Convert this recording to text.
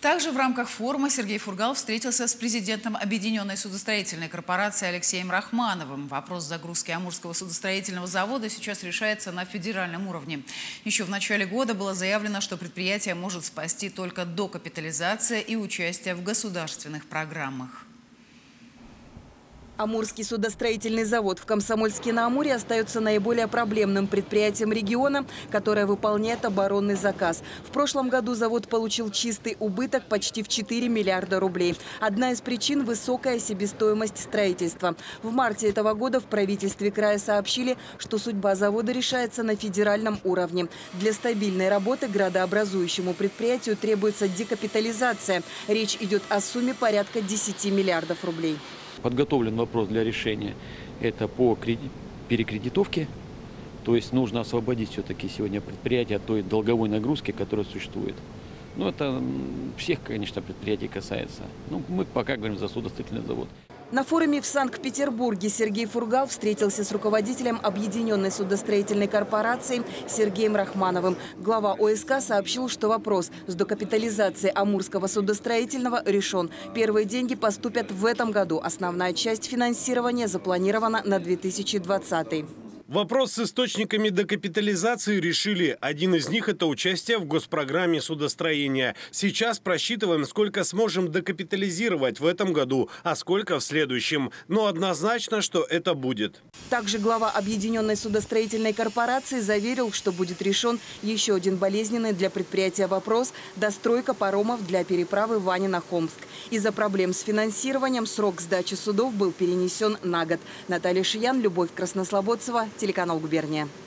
Также в рамках форума Сергей Фургал встретился с президентом Объединенной судостроительной корпорации Алексеем Рахмановым. Вопрос загрузки Амурского судостроительного завода сейчас решается на федеральном уровне. Еще в начале года было заявлено, что предприятие может спасти только докапитализация и участие в государственных программах. Амурский судостроительный завод в Комсомольске-на-Амуре остается наиболее проблемным предприятием региона, которое выполняет оборонный заказ. В прошлом году завод получил чистый убыток почти в 4 миллиарда рублей. Одна из причин – высокая себестоимость строительства. В марте этого года в правительстве края сообщили, что судьба завода решается на федеральном уровне. Для стабильной работы градообразующему предприятию требуется декапитализация. Речь идет о сумме порядка 10 миллиардов рублей. Подготовлен вопрос для решения. Это по перекредитовке. То есть нужно освободить все-таки сегодня предприятие от той долговой нагрузки, которая существует. Но это всех, конечно, предприятий касается. Но мы пока говорим за судостроительный завод. На форуме в Санкт-Петербурге Сергей Фургал встретился с руководителем Объединенной судостроительной корпорации Сергеем Рахмановым. Глава ОСК сообщил, что вопрос с докапитализацией Амурского судостроительного решен. Первые деньги поступят в этом году. Основная часть финансирования запланирована на 2020. Вопрос с источниками докапитализации решили. Один из них – это участие в госпрограмме судостроения. Сейчас просчитываем, сколько сможем докапитализировать в этом году, а сколько в следующем. Но однозначно, что это будет. Также глава Объединенной судостроительной корпорации заверил, что будет решен еще один болезненный для предприятия вопрос – достройка паромов для переправы Ваня-Хомск. Из-за проблем с финансированием срок сдачи судов был перенесен на год. Наталья Шиян, Любовь Краснослободцева, телеканал «Губерния».